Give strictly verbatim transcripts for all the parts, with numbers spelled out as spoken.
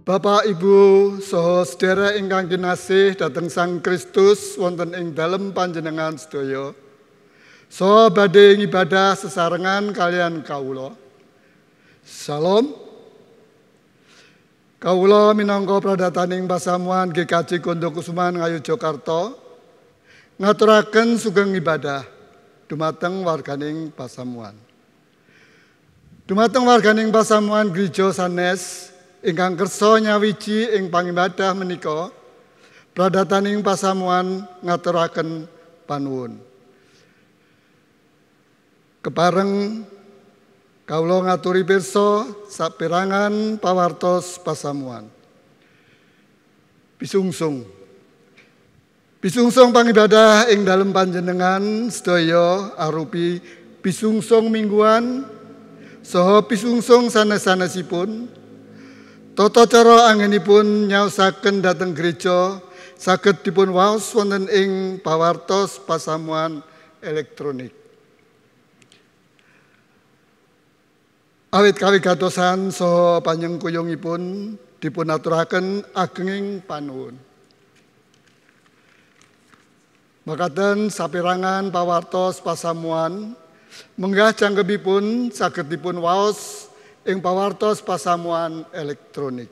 Bapak, Ibu, saha sedherek ingkang kinasih dhateng Sang Kristus wonten ing dalem panjenengan sedaya. Saha badhe ngibadah sesarengan kalian kawula. Salam. Kawula minangka pradataning pasamuan G K J Gondokusuman Ngayogyakarta ngaturaken sugeng ibadah dumateng warganing pasamuan. Dumateng warganing pasamuan Gereja Sanes ingkang kersa nyawiji ing pangibadah menika, pradataning pasamuan ngaturaken panuwun. Kepareng kawula ngaturi pirsa saperangan pawartos pasamuan. Pisungsung. Pisungsung pangibadah ing dalem panjenengan sedaya arupi pisungsung mingguan saha pisungsung sanes-sanesipun. Tata cara anggenipun nyaosaken dhateng gereja saged dipun waos wonten ing pawartos pasamuan elektronik. Awit kawigatosan saha panyengkuyungipun dipun aturaken agenging panuwun. Makaten saperangan pawartos pasamuan menggah jangkepipun saged dipun waos ing pawartos pasamuan elektronik.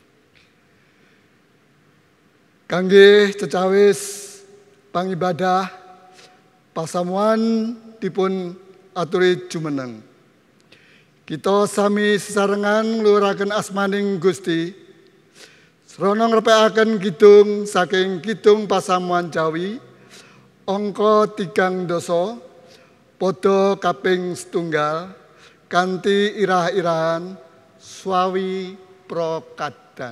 Kangge cecawis pangibadah pasamuan dipun aturi jumeneng. Kita sami sesarengan ngluhuraken asmaning Gusti srana ngrepekaken kidung saking kidung pasamuan Jawi angka tigang dasa padha kaping setunggal kanthi irah-irahan swawi prokadang.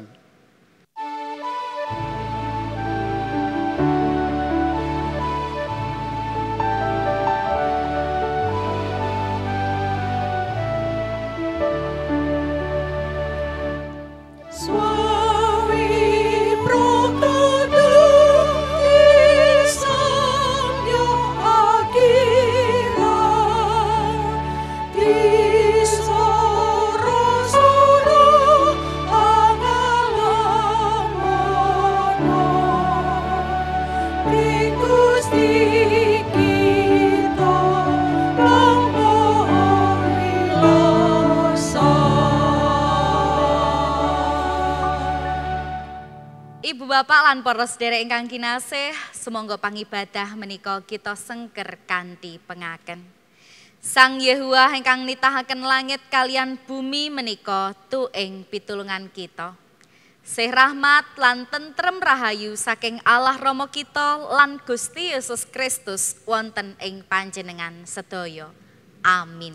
Bapak lan para sedherek ingkang kinasih, sumangga pangibadah menika kita sengker kanthi pengaken. Sang Yehuwa ingkang nitahaken langit kalian bumi menika tuing pitulungan kita. Sih rahmat lan tentrem rahayu saking Allah Rama kita lan Gusti Yesus Kristus wonten ing panjenengan sedaya. Amin.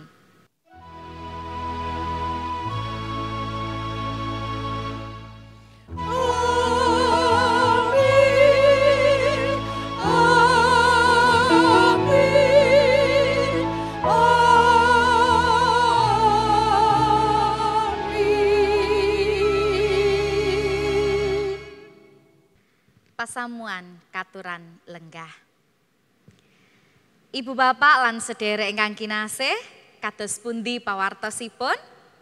Pasamuan katuran lenggah. Ibu bapak lan sedherek ingkang kinasih, kados pundi pawartosipun?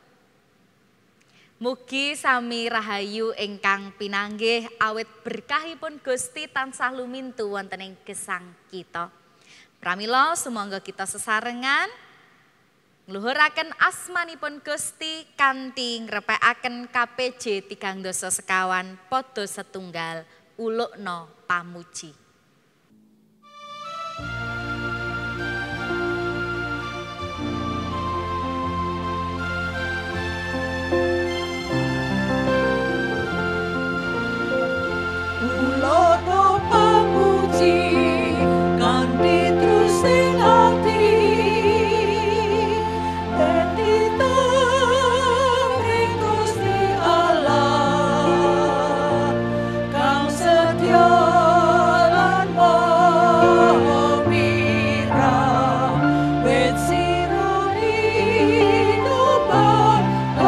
Mugi sami rahayu ingkang pinanggih awit berkahipun Gusti tansah lumintu wonten ing gesang kita. Pramila sumangga kita sesarengan ngluhuraken asmanipun Gusti kanthi ngrepekaken K P J tigang dasa sekawan padha setunggal ulukna pamuji. Ulukna pamuji kanthi trusing ati dadi tumring Gusti Allah kang setya lan maha mirah wit sironi numpang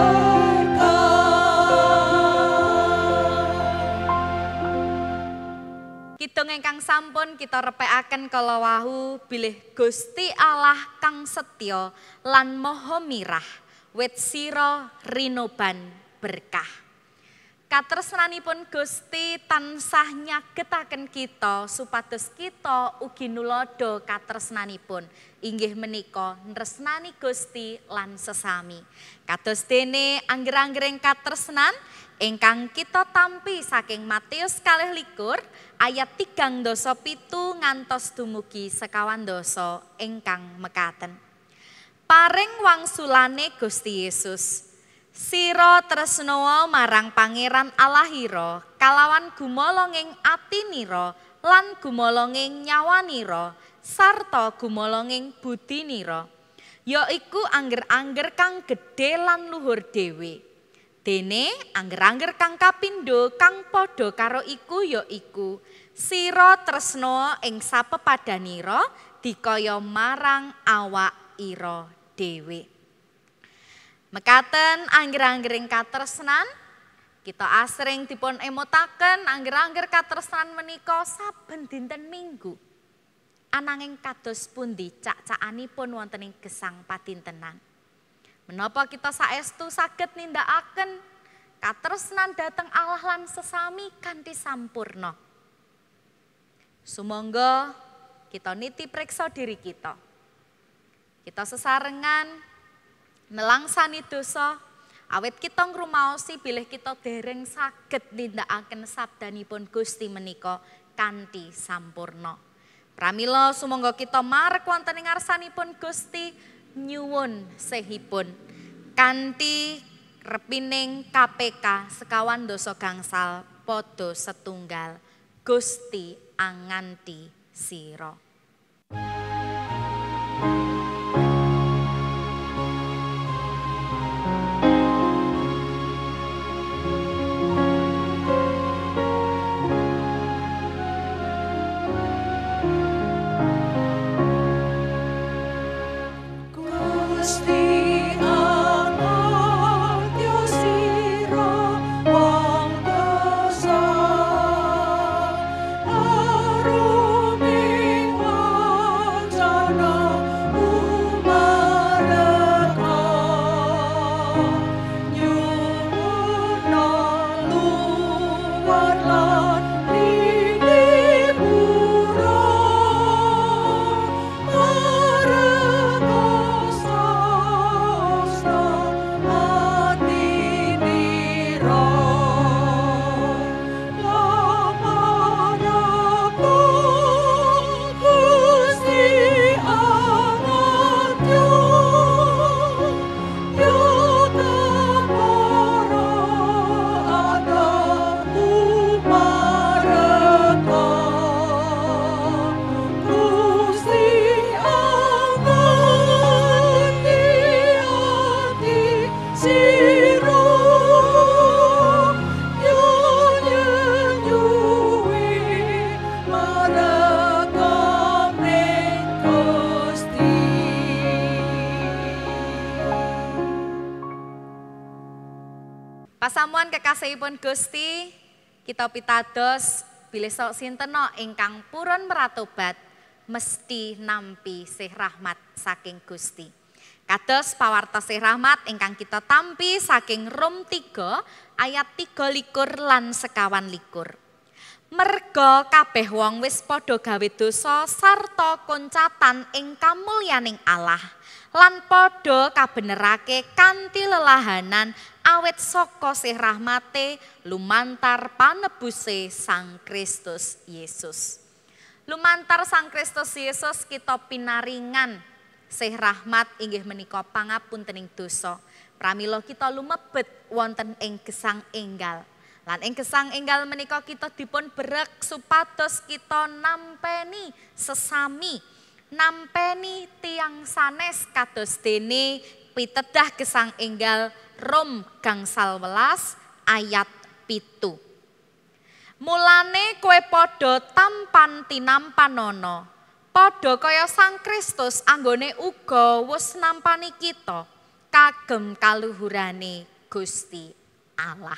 Kidung ingkang sampun kita repekaken kala wau bilih Gusti Allah kang setya lan maha mirah wit sira rinoban berkah. Katresnanipun Gusti tansah nyagetaken kita supados kita ugi nulodo katresnanipun inggih menika nresnani Gusti lan sesami. Kados dene angger-anggering katresnan ingkang kita tampi saking Matius kalih likur ayat tigang dasa pitu ngantos dumugi sekawan dasa ingkang mekaten. Paring wangsulane Gusti Yesus. Sira tresna marang Pangeran Allahira kalawan gumolonging atinira lan gumolonging nyawanira sarta gumolonging budinira yaiku angger-angger kang gedhe lan luhur dhewe. Dene angger-angger kang kapindho kang padha karo iku yaiku sira tresna ing sapepadanira dikaya marang awak ira dhewe. Mekaten angger-anggering katresnan kita asring dipun emotaken angger-angger katresnan menika saben dinten Minggu. Ananging kados pundi cak-cakanipun wonten ing gesang padintenan. Menapa kita saestu saged nindakaken katresnan dhateng Allah lan sesami kanthi sampurna. Sumangga kita niti priksa diri kita. Kita sesarengan nelangsani dosa awet kita ngrumaosi bilih kita dereng saged nindakaken sabdanipun Gusti menika kanthi sampurna. Pramila sumangga kita marek wonten ing ngarsanipun Gusti nyuwun sehipun kanthi repining K P K sekawan dosa gangsal padha setunggal Gusti anganti sira. Pasamuan kekasihipun Gusti, kita pitados bilih sok sinten ingkang purun meratobat mesti nampi sih rahmat saking Gusti. Kados pawartos sih rahmat ingkang kita tampi saking Rom tiga ayat tiga likur lan sekawan likur. Merga kabeh wong wis padha gawe dosa sarta koncatan ing kamulyaning Allah lan padha kabenerake kanthi lelahanan awet saka sih rahmate lumantar panebuse Sang Kristus Yesus. Lumantar Sang Kristus Yesus kita pinaringan sih rahmat inggih menika pangapuntening dosa. Pramila kita lumebet wonten ing gesang enggal. Lan ing gesang enggal menika kita dipun berek supados kita nampeni sesami, nampeni tiang sanes kados dene pitedah gesang enggal Rom gangsal welas ayat pitu. Mulane kowe padha tampan tinampanana, padha kaya Sang Kristus anggone uga wis nampani kita kagem kaluhurane Gusti Allah.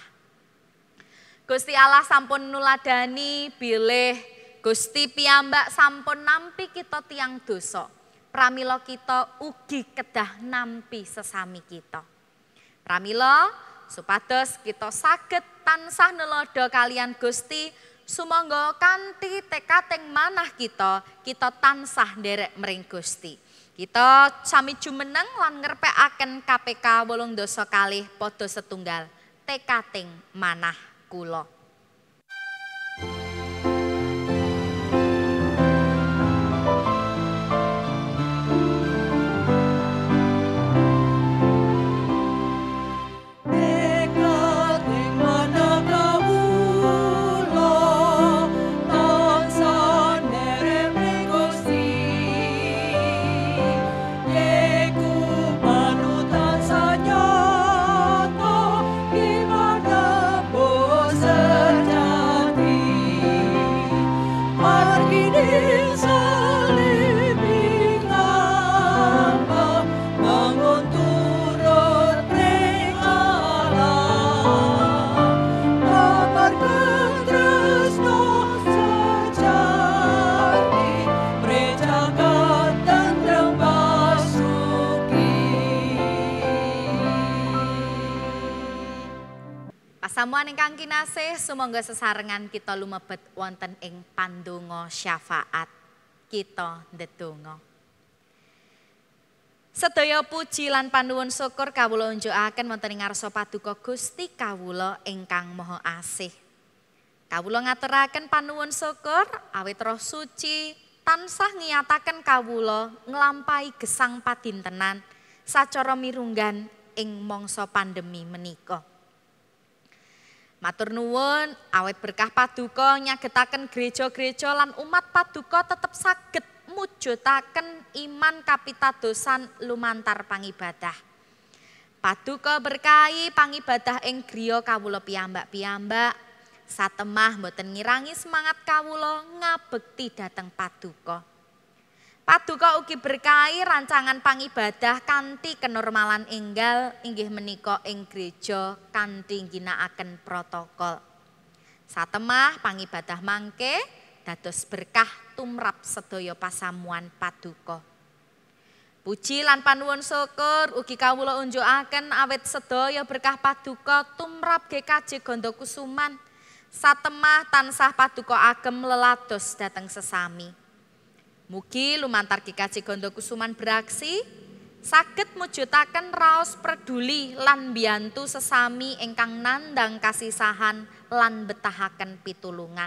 Gusti Allah sampun nuladani bilih Gusti piyambak sampun nampi kita tiang dosa. Pramila kita ugi kedah nampi sesami kita. Pramila supados kita saged tansah nelodo kalian Gusti sumangga kanthi tekating manah kita kita tansah nderek mring Gusti. Kita sami jumeneng lan ngerpekaken K P K wolung dasa kalih padha setunggal tekating manah kula. Pasamuan ingkang kinasih, sumangga sesarengan kita lumebet wonten ing pandonga syafaat. Kita ndedonga. Sedaya puji lan panuwun syukur kawula unjukaken wonten ing ngarsa paduka Gusti kawula ingkang Maha Asih. Kawula ngaturaken panuwun syukur awit Roh Suci tansah ngiyataken kawula nglampahi gesang padintenan sacara mirunggan ing mangsa pandemi menika. Matur nuwun awet berkah paduka nyagetaken gereja-gereja lan umat paduka tetep saged mujudaken iman kapitadosan lumantar pangibadah. Paduka berkahi pangibadah ing griya kawula piyambak-piyambak satemah boten ngirangi semangat kawula ngabekti dhateng paduka. Paduka ugi berkahi rancangan pangibadah kanthi kenormalan enggal inggih menika ing gereja kanthi ginakaken protokol. Satemah pangibadah mangke dados berkah tumrap sedaya pasamuan paduka. Puji lan panuwun syukur ugi kawula unjukaken awit sedaya berkah paduka tumrap G K J Gondokusuman. Satemah tansah paduka agem lelados dhateng sesami. Mugi lumantar G K J Gondokusuman beraksi saged mujudaken raos peduli lan mbiyantu sesami ingkang nandang kasisahan lan betahaken pitulungan.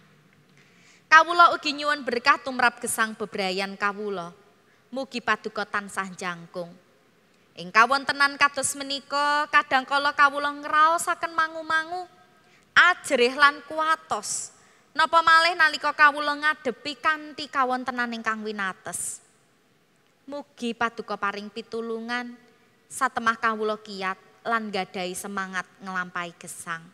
Kawula ugi nyuwun berkah tumrap gesang bebrayan kawula. Mugi paduka tansah jangkung. Ing kawontenan kados menika kadangkala kawula ngraosaken mangu-mangu ajrih lan kuatos. Napa malih nalika kawula ngadepi kanthi kawontenan ingkang winates. Mugi paduka paring pitulungan satemah kawula kiyat lan gadahi semangat nglampahi gesang.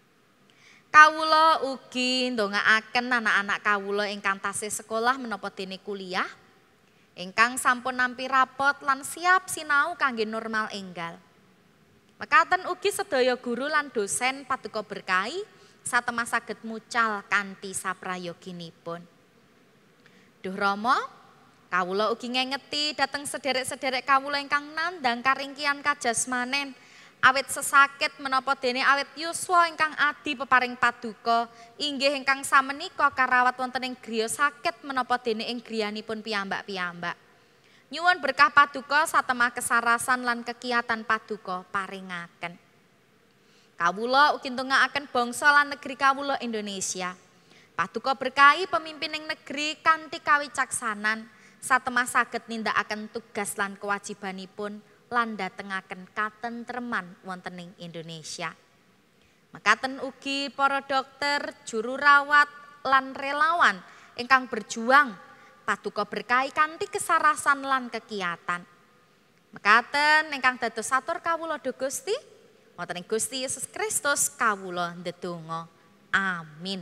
Kawula ugi ndongaaken anak-anak kawula ingkang tasih sekolah menapa dene kuliah, ingkang sampun nampi rapot lan siap sinau kangge normal enggal. Mekaten ugi sedaya guru lan dosen paduka berkahi satemah saged mucal kanthi saprayoginipun. Duh Rama, kawula ugi ngengeti dhateng sederek-sederek kawula ingkang nandang karingkihan kajasmanen awit sesakit menapa dene awit yuswa ingkang adi peparing paduka inggih ingkang samenika karawat wonten ing griya sakit menapa dene ing griyanipun piyambak-piyambak. Nyuwun berkah paduka satemah kesarasan lan kekiatan paduka paringaken. Kawula ugi ndongaaken bangsa lan negeri kawula Indonesia. Paduka berkahi pemimpin ing negeri kanthi kawicaksanan satemah saged nindakaken tugas lan kewajibanipun lan dhatengaken katentreman wonten ing Indonesia. Mekaten ugi para dokter, juru rawat lan relawan ingkang berjuang paduka berkahi kanthi kesarasan lan kekiatan. Mekaten ingkang dados satur kawula dhumateng Gusti wonten ing Gusti Yesus Kristus kawula ndedonga. Amin.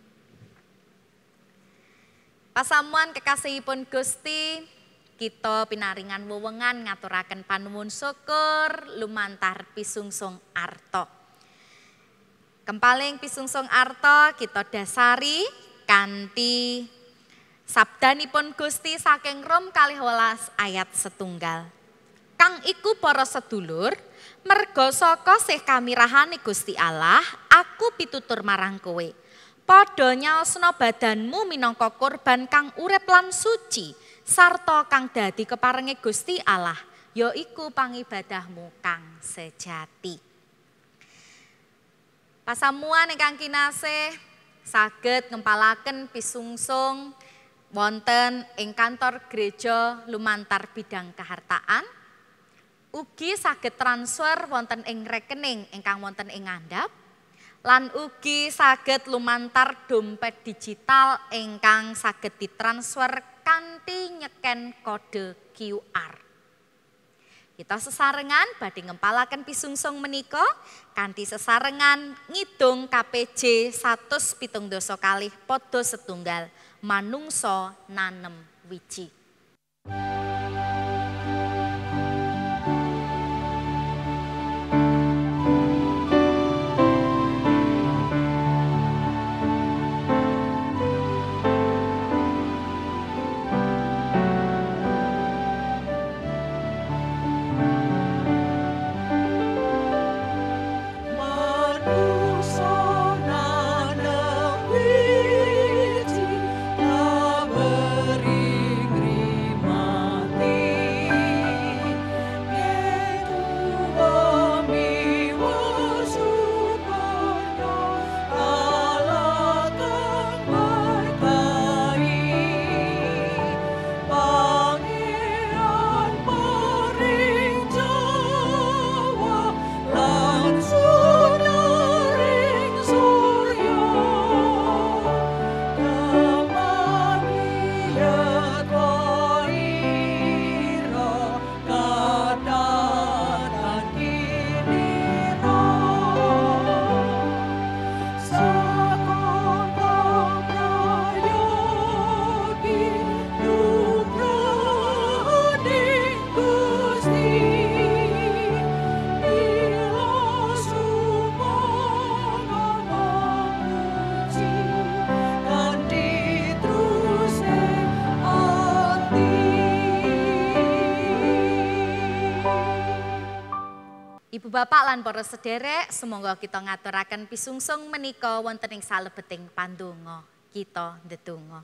Pasamuan kekasihipun Gusti, kita pinaringan wewengan ngaturaken panuwun syukur lumantar pisungsung arta. Kempaling pisungsung arta kita dasari kanthi sabdanipun Gusti saking Rom kalih welas ayat setunggal. Kang iku para sedulur, merga saka sih kamirahane Gusti Allah, aku pitutur marang kowe. Padha nyaosna badanmu minangka kurban kang urip lan suci, sarta kang dadi keparenge Gusti Allah, yaiku pangibadahmu kang sejati. Pasamuan ingkang kinasih saged ngempalaken pisungsung wonten ing kantor gereja lumantar bidang kehartaan. Ugi saged transfer wonten ing rekening ingkang wonten ing ngandhap. Lan ugi saged lumantar dompet digital ingkang saged ditransfer kanthi nyeken kode Q R. Kita sesarengan badhe ngempalaken pisungsung menika kanthi sesarengan ngidung K P J satus pitung dasa kalih padha setunggal manungsa nanem wiji. Ibu bapak lan para sederek, semoga kita ngaturaken pisungsung menika wonten ing salebeting pandonga kita ndedonga.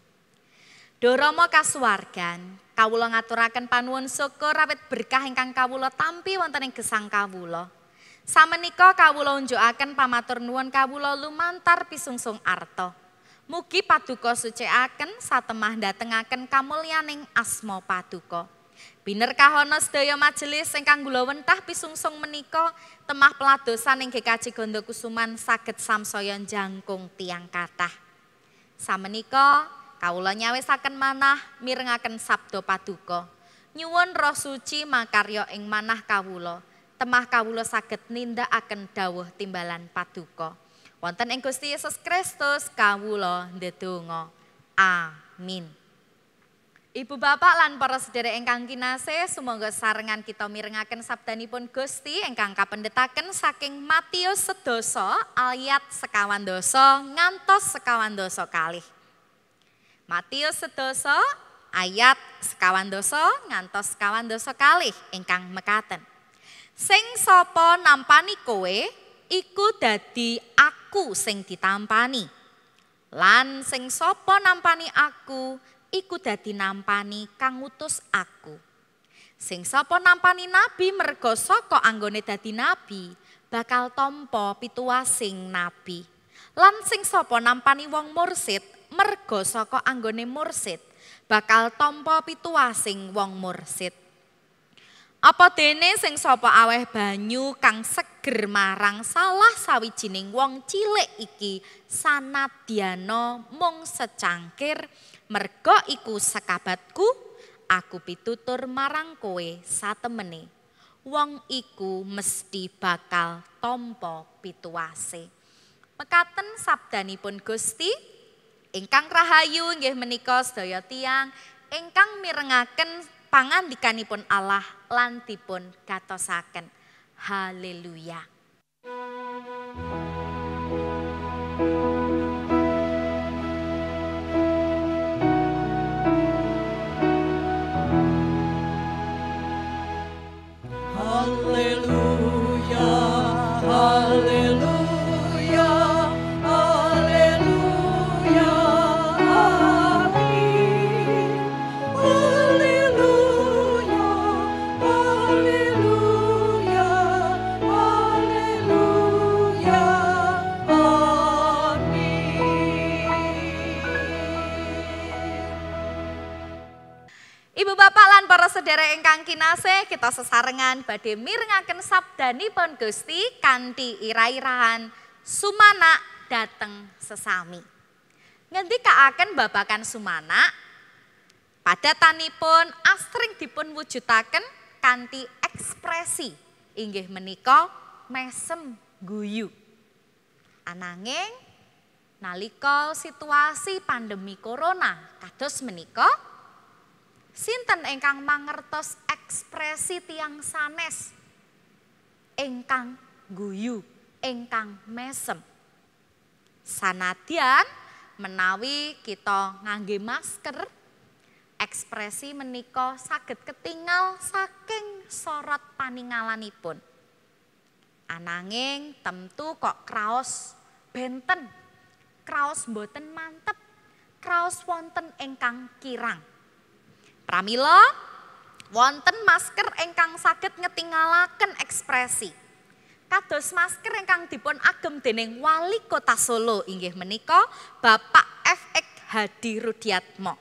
Duh Rama kasuwargan, kawula ngaturaken panuwun syukur awit berkah ingkang kawula tampi wonten ing gesang kawula. Samenika kawula unjukaken pamatur nuwun kawula lumantar pisungsung arta. Mugi paduka sucikaken satemah ndatengaken kamulyaning asma paduka. Binerkahana sedaya majelis ingkang kula wentah pisungsung menika temah peladosan ing G K J Gondokusuman saged samsaya njangkung tiyang kathah. Samenika kawula nyawisaken manah mirengaken sabda paduka. Nyuwun Roh Suci makarya ing manah kawula. Temah kawula saged nindakaken dawuh timbalan paduka. Wonten ing Gusti Yesus Kristus kawula ndedonga. Amin. Ibu bapak lan para sedherek ingkang kinasih, sumangga sarengan kita mirengaken sabdanipun Gusti ingkang kapendhetaken saking Matius sedasa ayat sekawan dasa ngantos sekawan dasa kalih. Matius sedasa ayat sekawan dasa ngantos sekawan dasa kalih ingkang mekaten. Sing sapa nampani kowe iku dadi aku sing ditampani. Lan sing sapa nampani aku iku dadi nampani kang ngutus aku. Sing sapa nampani nabi merga saka anggone dadi nabi, bakal tampa pituwasing nabi. Lan sing sapa nampani wong mursid merga saka anggone mursid, bakal tampa pituwasing wong mursid. Apa dene sing sapa aweh banyu kang seger marang salah sawijining wong cilik iki sanadyana mung secangkir, merga iku sekabatku, aku pitutur marang kowe satemene. Wong iku mesti bakal tampa pituwase. Mekaten sabdanipun Gusti, ingkang rahayu nggih menika sedaya tiyang ingkang mirengaken pangandikanipun Allah lan dipun gatosaken. Haleluya. sederek ingkang kinasih, kita sesarengan badhe mirengaken sabdanipun Gusti kanthi ira-irahan sumanak dateng sesami. Ngendikaaken babagan sumanak, padatanipun asring dipun wujudaken kanthi ekspresi inggih menika mesem guyu. Ananging nalika situasi pandemi corona kados menika, sinten ingkang mangertos ekspresi tiyang sanes ingkang guyu, ingkang mesem. Sanadyan menawi kita ngangge masker, ekspresi menika saged ketingal saking sorot paningalanipun. Ananging tentu kok kraos benten, kraos mboten mantep, kraos wonten ingkang kirang. Pramila wonten masker ingkang saged ngetingalaken ekspresi. Kados masker ingkang dipun agem dening Wali Kota Solo inggih menika Bapak F X Hadi Rudiatmo.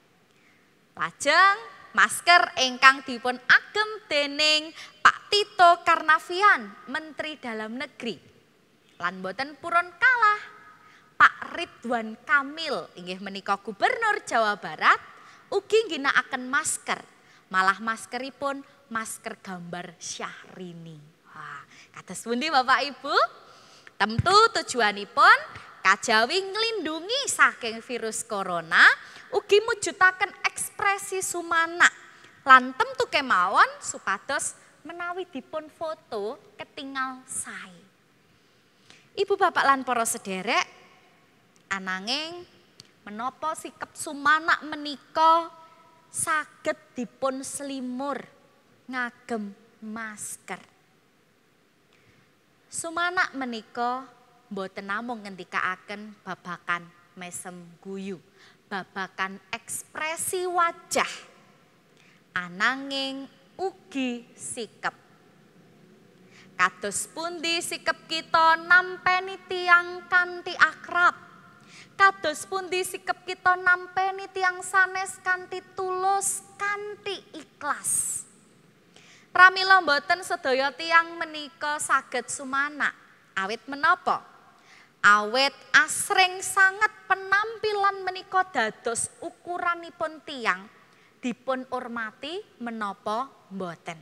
Lajeng masker ingkang dipun agem dening Pak Tito Karnavian Menteri Dalam Negeri. Lan boten purun kalah Pak Ridwan Kamil inggih menika Gubernur Jawa Barat ugi ngginakaken masker, malah maskeripun masker gambar Syahrini. Wah, kados pundi Bapak Ibu? Tentu tujuanipun kajawi nglindungi saking virus corona, ugi mujudaken ekspresi sumanak lan tentu kemawon supados menawi dipun foto ketingal sae. Ibu bapak lan para sederek, ananging menapa sikap sumanak menika saged dipun selimur ngagem masker. Sumanak menika mboten namung ngendikaaken babakan mesem guyu, babakan ekspresi wajah, ananging ugi sikap. Kados pundi sikap kita nampeni tiyang kanthi akrab. Kados pundi sikap kita nampeni tiyang sanes kanthi tulus, kanthi ikhlas. Pramila mboten sedaya tiyang menika saged sumanak. Awit menapa? Awit asring sanget penampilan menika dados ukuranipun tiyang dipun hormati menapa mboten.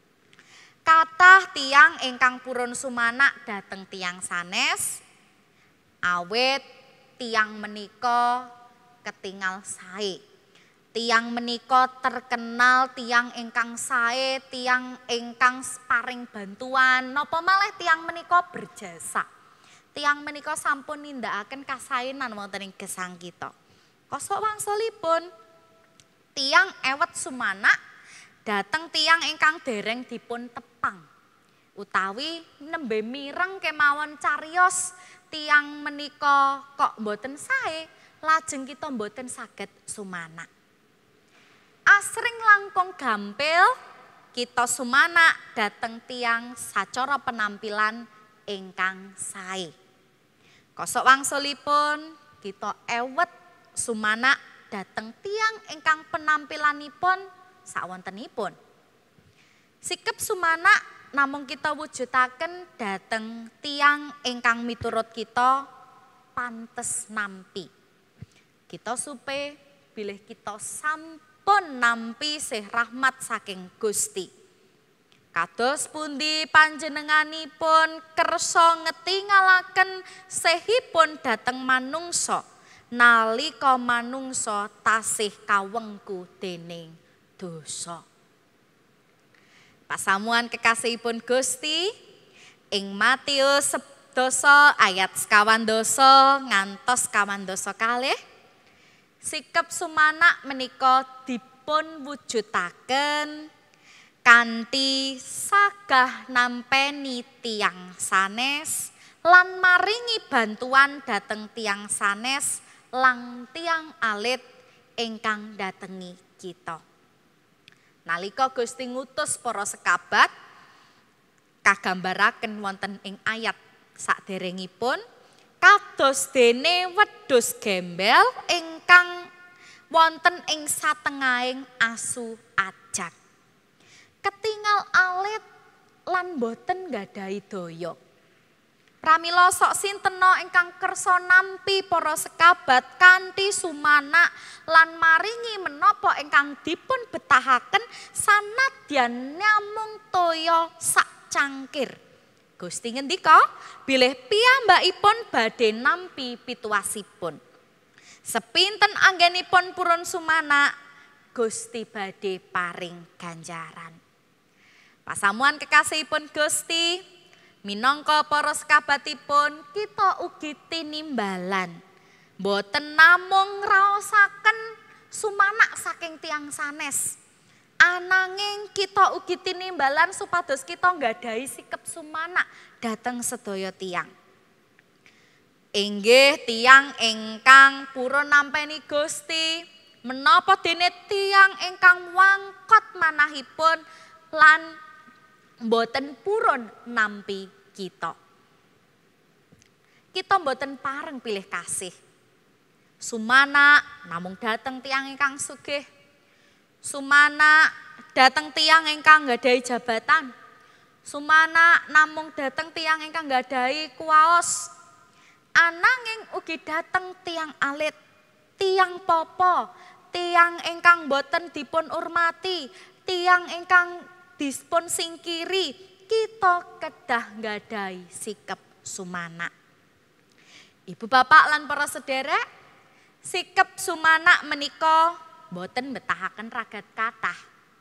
Kathah tiyang ingkang purun sumanak dhateng tiyang sanes, awit tiyang menika ketingal sae. Tiyang menika terkenal tiyang ingkang sae, tiyang ingkang paring bantuan, napa malih tiyang menika berjasa. Tiyang menika sampun nindakaken kasaenan wonten ing gesang kita. Kosok wangsulipun tiyang ewet sumanak dateng tiyang ingkang dereng dipun tepang. Utawi nembe mireng kemawon cariyos tiyang menika kok mboten sae, lajeng kita mboten saged sumanak. Asring langkung gampil kita sumanak dateng tiyang sacara penampilan ingkang sae. Kosok wangsulipun kita ewet sumanak dateng tiyang ingkang penampilanipun sawontenipun. Sikap sumanak namung kita wujudaken dateng tiyang ingkang miturut kita pantes nampi. Kita supe bilih kita sampun nampi sih rahmat saking Gusti. Kados pundi panjenenganipun kersa ngetingalaken sehipun dateng manungsa nalika manungsa tasih kawengku dening dosa. Pasamuan kekasihipun Gusti ing Matius sedasa ayat sekawan dasa ngantos kawan dasa kalih, sikap sumanak menika dipun wujudaken kanthi sagah nampeni tiyang sanes lan maringi bantuan dhateng tiyang sanes lan tiyang alit ingkang datengi kita. Nalika Gusti ngutus para sekabat kagambaraken wonten ing ayat saderengipun kados dene wedhus gembel ingkang wonten ing satengahing asu ajag. ketingal alit lan boten nggadahi daya. Pramila sok sintena ingkang kersa nampi para sekabat kanthi sumana lan maringi menapa ingkang dipun betahaken sanadyan namung toya sak cangkir. Gusti ngendika, bilih piyambakipun badhe nampi pituasipun. Sepinten anggenipun purun sumana, Gusti badhe paring ganjaran. Pasamuan kekasihipun Gusti, minangka para sekabatipun kita ugi tinimbalan. Boten namung ngraosaken sumanak saking tiang sanes. Ananging kita ugi tinimbalan supados kita nggadahi sikep sumanak dhateng sedaya tiang. Inggih tiang ingkang purun nampeni Gusti, menapa dene tiang ingkang wangkot manahipun lan boten purun nampi kita. Kita boten pareng pilih kasih. Sumana namung dateng tiang ingkang sugih. Sumana dateng tiang ingkang nggadahi jabatan. Sumana namung dateng tiang ingkang nggadahi kuwaos. Ananging ugi dateng tiang alit, tiang popo, tiang ingkang boten dipun urmati, tiang ingkang dipun singkiri, kita kedah nggadahi sikep sumana. Ibu bapak lan para sederek, sikep sumana menika boten betahaken ragat kathah.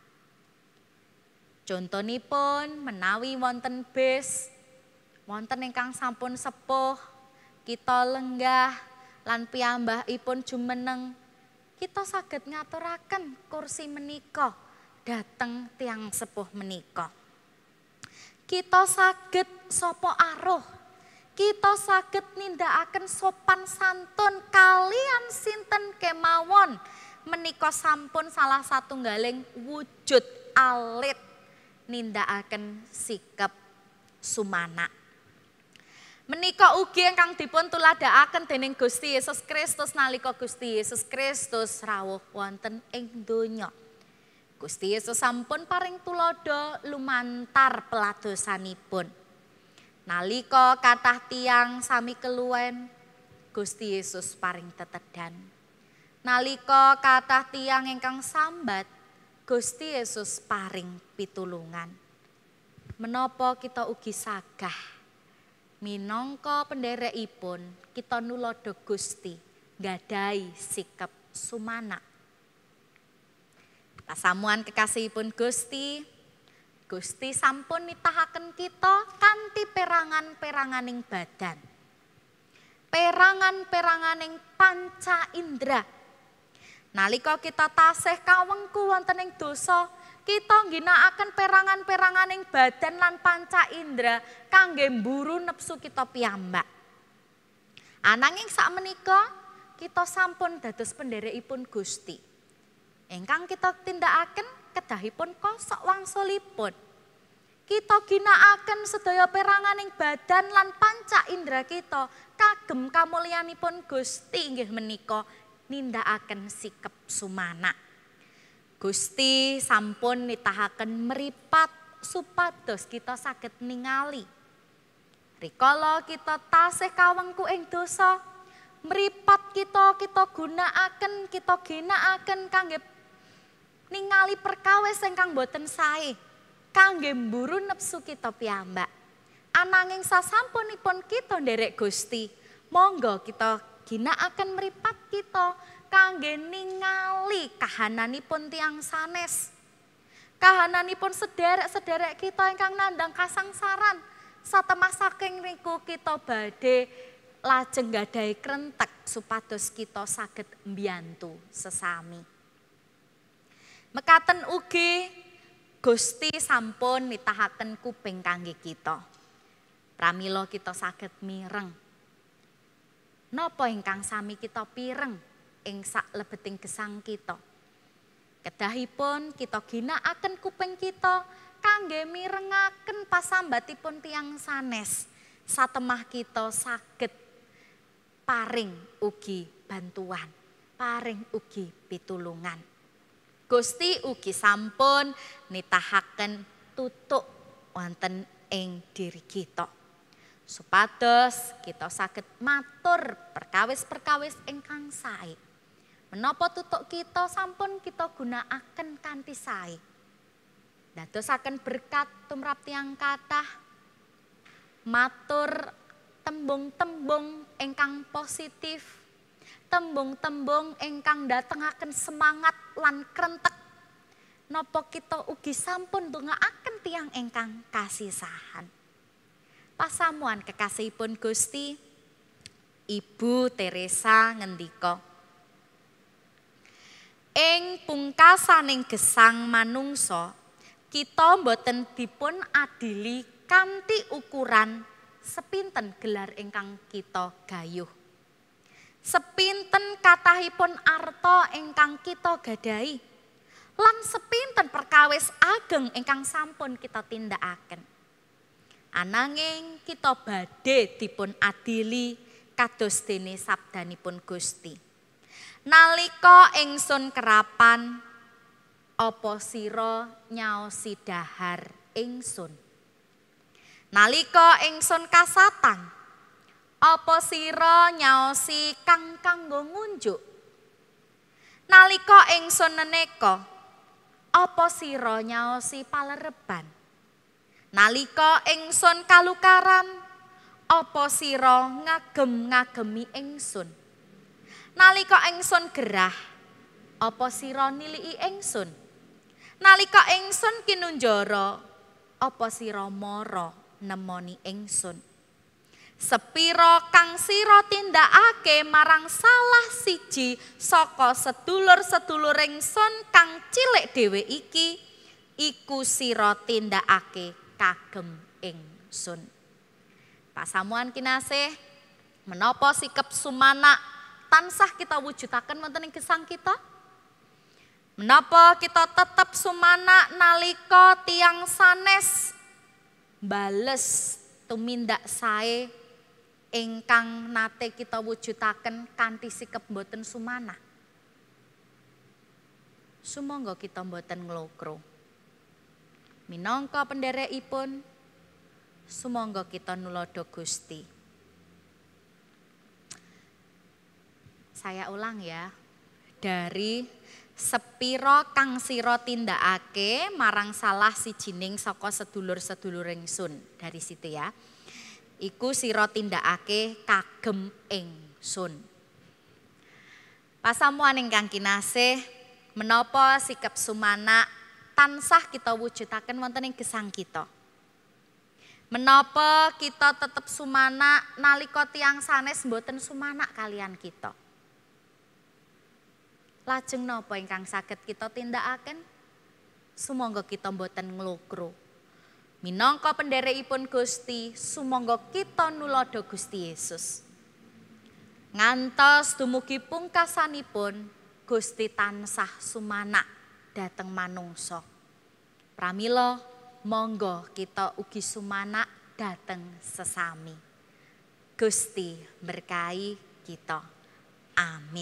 Contonipun menawi wonten bis, wonten ingkang sampun sepuh, kita lenggah lan piyambakipun jumeneng, kita saged ngaturaken kursi menika dhateng tiang sepuh menika. Kita saged sapa aruh, kita saged nindakaken sopan santun kalian sinten kemawon menika sampun salah satunggaling wujud alit nindakaken sikep sumana. Menika ugi ingkang dipun tuladhakaken dening Gusti Yesus Kristus nalika Gusti Yesus Kristus rawuh wonten ing donya. Gusti Yesus sampun paring tulodo lumantar peladosanipun. Nalika kathah tiyang sami keluwen, Gusti Yesus paring tetedan. Nalika kathah tiyang ingkang sambat, Gusti Yesus paring pitulungan. Menapa kita ugi sagah minangka pendherekipun kita nulodo Gusti nggadahi sikep sumana. Pasamuan kekasihipun Gusti, Gusti sampun nitahaken kita kanthi perangan-peranganing badan. Perangan-peranganing panca indera. Nalika kita tasih kawengku wonten ing dosa, kita ngginakaken perangan-peranganing badan lan panca indera kangge mburu nepsu kita piyambak. Ananging sakmenika kita sampun dados pendherekipun Gusti. Ingkang kita tindakaken kedahipun kosok wangsulipun. Kita ginakaken sedaya peranganing badan lan panca indera kita kagem kamulyanipun Gusti inggih menika nindakaken sikep sumana. Gusti sampun nitahaken meripat supados kita saged ningali. Rikala kita tasih kawengku ing dosa, meripat kita kita gunakaken, kita ginakaken kangge ningali perkawis ingkang boten sae, kangge mburu nepsu kita piyambak. Ananging sasampunipun kita nderek Gusti, monggo kita ginakaken meripat kita kangge ningali kahananipun tiang sanes. Kahananipun sederek-sederek kita ingkang nandang kasangsaran. Satemah saking niku kita badhe lajeng nggadahi krentek supados kita saged mbiyantu sesami. Mekaten ugi Gusti sampun nitahaken kuping kangge kita. Pramila kita saged mireng. Napa ingkang sami kita pireng ing saklebeting gesang kita. Kedahipun kita ginakaken kuping kita kangge mirengaken pasambatipun tiang sanes. Satemah kita saged paring ugi bantuan, paring ugi pitulungan. Gusti ugi sampun nitahaken tutuk wonten ing diri kita. Supados kita saged matur perkawis-perkawis ingkang sae. Menapa tutuk kita sampun kita gunakaken kanthi sae. Dadosaken berkat tumrap tiyang kathah. Matur tembung-tembung ingkang positif. Tembung-tembung ingkang datengaken semangat lan krentek. Napa kita ugi sampun ndongaaken tiyang ingkang kasisahan. Pasamuan kekasihipun Gusti, Ibu Teresa ngendika, ing pungkasaning gesang manungsa, kita boten dipun adili kanthi ukuran sepinten gelar ingkang kita gayuh. Sepinten kathahipun arta ingkang kita gadahi. Lan sepinten perkawis ageng ingkang sampun kita tindakaken. Ananging kita badhe dipun adili kados dene sabdanipun Gusti. Nalika ingsun kerapan, apa sira nyaosi dahar ingsun. Nalika ingsun kasatan, apa sira nyaosi kang kanggo ngunjuk. Nalika ingsun neneka, apa sira nyaosi palereban. Nalika ingsun kalukaran, apa sira ngagem-ngagemi ingsun. Nalika ingsun gerah, apa sira niliki ingsun. Nalika ingsun kinunjara, apa sira mara nemoni ingsun. Sepira kang sira tindakake marang salah siji saka sedulur-sedulur ingsun kang cilik dhewe iki, iku sira tindakake kagem ingsun. Pasamuan kinasih, menapa sikap sumanak tansah kita wujudaken wonten ing gesang kita? Menapa kita tetep sumanak nalika tiyang sanes bales tumindak sae ingkang nate kita wujudaken kanthi sikap boten sumanak? Sumangga kita boten nglokro. Minangka pendherekipun, sumangga kita nulodo Gusti. Saya ulang ya, dari sepira kang sira tindakake marang salah sijining saka sedulur-sedulur ingsun. Dari situ ya. Iku sira tindakake kagem ingsun. Pasamuan ingkang kinasih, menapa sikap sumanak tansah kita wujudaken wonten ing gesang kita. Menapa kita tetep sumanak nalika tiyang sanes mboten sumanak kalian kita. Lajeng napa ingkang saged kita tindakaken? Sumangga kita mboten nglokro. Minangka pendherekipun Gusti, sumangga kita nulodo Gusti Yesus. Ngantos dumugi pungkasanipun, Gusti tansah sumanak dhateng manungsa. Pramila monggo kita ugi sumanak dhateng sesami. Gusti berkahi kita. Amin.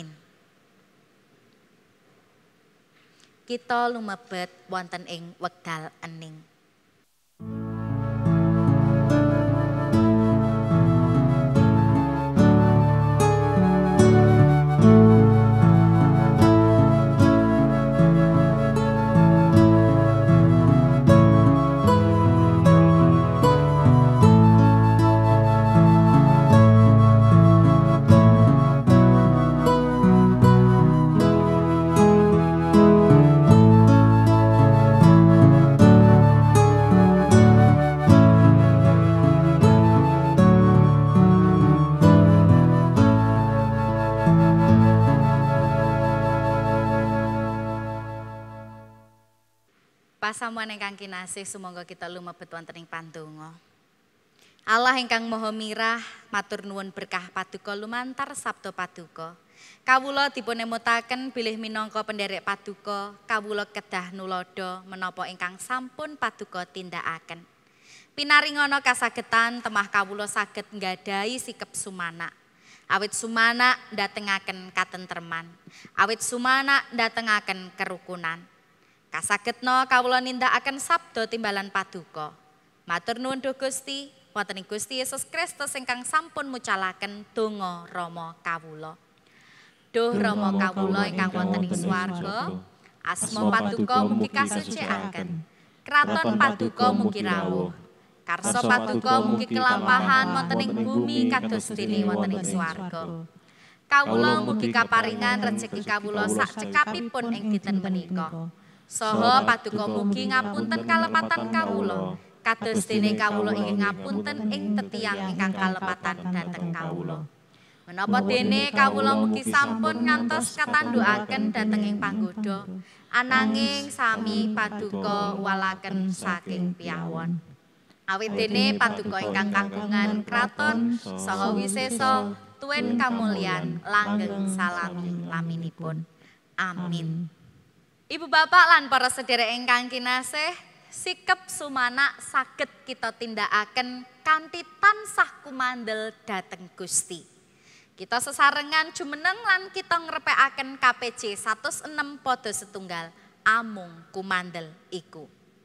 Kita lumebet wonten ing wekdal ening. Pasamuan ingkang kinasih, sumangga kita lumebet wonten ing pandonga. Allah ingkang Maha Mirah, matur nuwun berkah paduka lumantar sabda paduka. Kawula dipun emutaken bilih minangka pendherek paduka, kawula kedah nulodo menapa ingkang sampun paduka tindakaken. Pinaringana kasagetan temah kawula saged nggadahi sikap sumanak. Awit sumanak ndatengaken katentreman. Awit sumanak ndatengaken kerukunan. Kasagedna kawula nindakaken sabda timbalan paduka. Matur nuwun Duh Gusti, wonten ing Gusti Yesus Kristus ingkang sampun mucalaken donga Rama kawula. Duh Rama kawula ingkang wonten ing swarga, asma paduka mugi kasucikaken. Kraton paduka mugi rawuh. Karsa paduka mugi kelampahan wonten ing bumi kados dene wonten ing swarga. Kawula mugi kaparingan rejeki kawula sak cekapipun ing dinten menika. Saha paduka mugi ngapunten kalepatan kawula, kados dene kawula inggih ngapunten ing tetiang ingkang kalepatan dhateng kawula. Menapa dene kawula mugi sampun ngantos katandukaken dhateng ing panggoda, ananging sami paduka walaken saking piyawon. Awit dene paduka ingkang kagungan kraton saha wisesa tuwin kamulyan langgeng salami laminipun. Amin. Ibu bapak lan para sedherek ingkang kinasih, sikep sumanak saged kita tindakaken kanthi tansah kumandel dhateng Gusti. Kita sesarengan jumeneng lan kita ngrepekaken K P J seratus enam pada setunggal amung kumandel iku.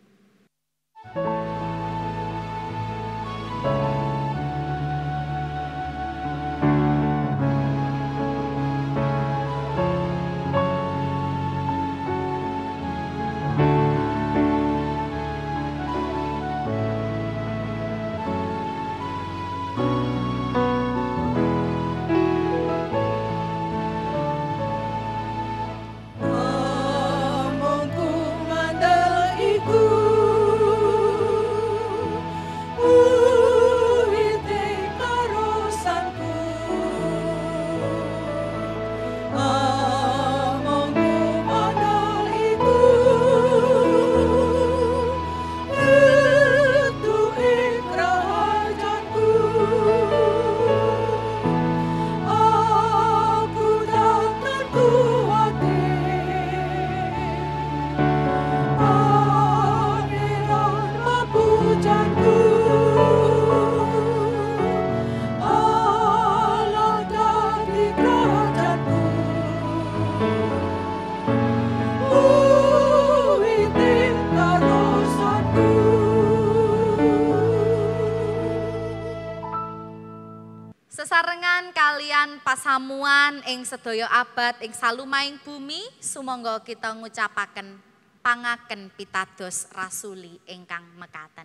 Sesarengan kalian pasamuan ing sedaya abad ing salumaing bumi, sumangga kita ngucapaken pangaken pitados rasuli ingkang mekaten.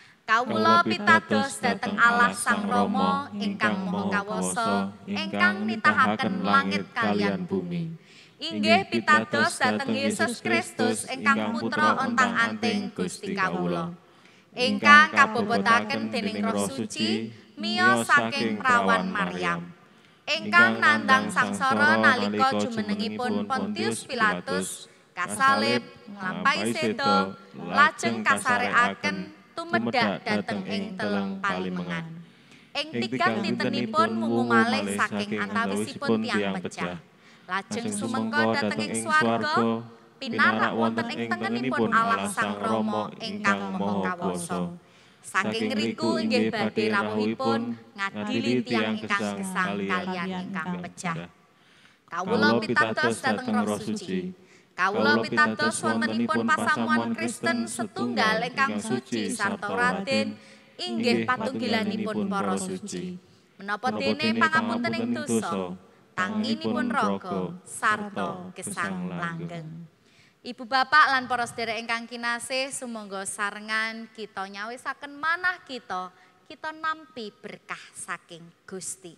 Kawula pitados dhateng Allah Sang Rama ingkang Maha Kawasa, ingkang nitahaken langit kaliyan bumi. Inggih pitados dhateng Yesus Kristus ingkang putra ontang-anting Gusti kawula, ingkang kabobotaken dening Roh Suci miyos saking prawan Maryam, ingkang nandang sangsara nalika jumenengipun Pontius Pilatus, kasalib, nglampahi seda, lajeng kasarekaken tumedhak dhateng ing telung palimengan. Ing tigang dintenipun mungu malih saking antawisipun tiyang pecah. Lajeng sumengka dhateng ing swarga, pinarak wonten ing tengenipun Allah Sang Rama ingkang Maha Kawasa. Saking riku inggih badhe rawuhipun ngadili tiyang ingkang gesang kaliyan ingkang pecah. Kawula pitados dhateng Roh Suci. Kawula pitados wontenipun pasamuan Kristen setunggal ingkang suci sarta Raden inggih patunggilanipun para suci. Menapa dene pangapuntening dosa, tanginipun raga sarta gesang langgeng. Ibu bapak lan para sedherek ingkang kinasih, sumangga sarengan kita nyawisaken manah kita, kita nampi berkah saking Gusti.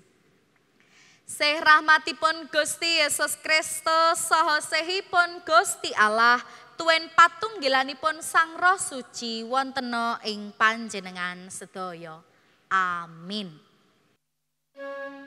Sih rahmatipun Gusti Yesus Kristus saha sehipun Gusti Allah tuwin patunggilanipun Sang Roh Suci wontena ing panjenengan sedaya. Amin.